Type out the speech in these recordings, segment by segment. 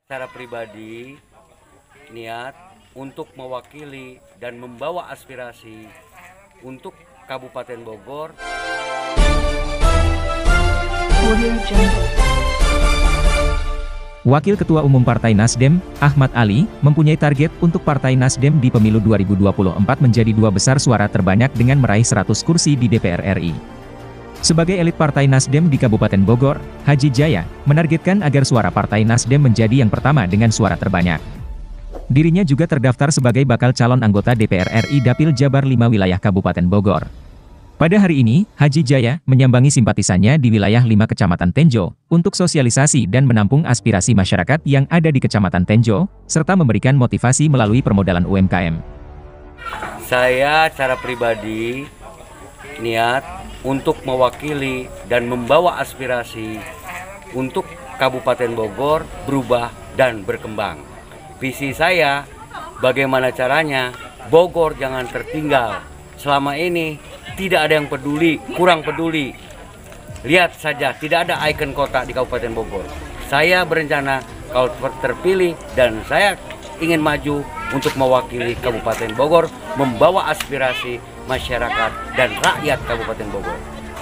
Secara pribadi, niat untuk mewakili dan membawa aspirasi untuk Kabupaten Bogor. Wakil Ketua Umum Partai Nasdem, Ahmad Ali, mempunyai target untuk Partai Nasdem di pemilu 2024 menjadi 2 besar suara terbanyak dengan meraih 100 kursi di DPR RI. Sebagai elit Partai Nasdem di Kabupaten Bogor, Haji Jaya, menargetkan agar suara Partai Nasdem menjadi yang pertama dengan suara terbanyak. Dirinya juga terdaftar sebagai bakal calon anggota DPR RI Dapil Jabar 5 wilayah Kabupaten Bogor. Pada hari ini, Haji Jaya menyambangi simpatisannya di wilayah 5 Kecamatan Tenjo, untuk sosialisasi dan menampung aspirasi masyarakat yang ada di Kecamatan Tenjo, serta memberikan motivasi melalui permodalan UMKM. Saya secara pribadi, niat untuk mewakili dan membawa aspirasi untuk Kabupaten Bogor berubah dan berkembang. Visi saya, bagaimana caranya Bogor jangan tertinggal. Selama ini tidak ada yang peduli, kurang peduli. Lihat saja, tidak ada ikon kota di Kabupaten Bogor. Saya berencana kalau terpilih dan saya ingin maju untuk mewakili Kabupaten Bogor, membawa aspirasi masyarakat dan rakyat Kabupaten Bogor.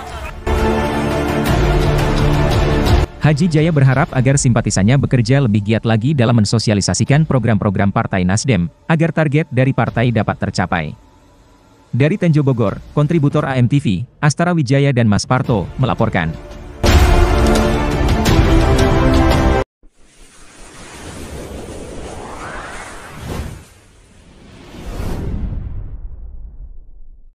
Haji Jaya berharap agar simpatisannya bekerja lebih giat lagi dalam mensosialisasikan program-program Partai Nasdem, agar target dari partai dapat tercapai. Dari Tenjo Bogor, kontributor AMTV, Astara Wijaya dan Mas Parto, melaporkan.